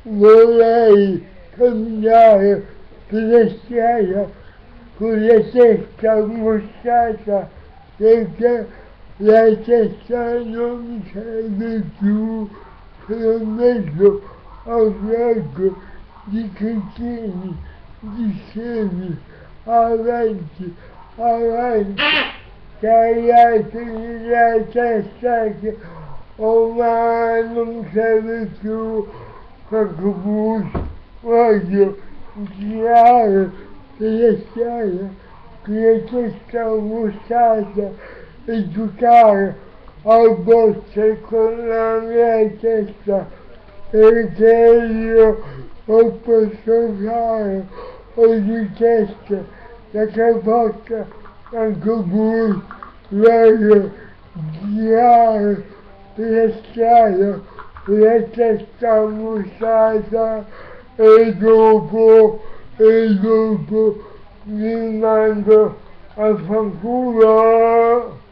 vorrei camminare per la strada con la testa mostrata perché la testa non mi serve più, sono mezzo a freddo di cretini, di semi, avanti, avanti, tagliatevi la testa che ormai non mi serve più, perché voglio girare per la strada con la testa mostrata e giocare a bocce con la mia testa perché io non posso fare ogni testa perché possa anche voi voglio girare per la strada con la testa mostrata e dopo mi mando a fanculo.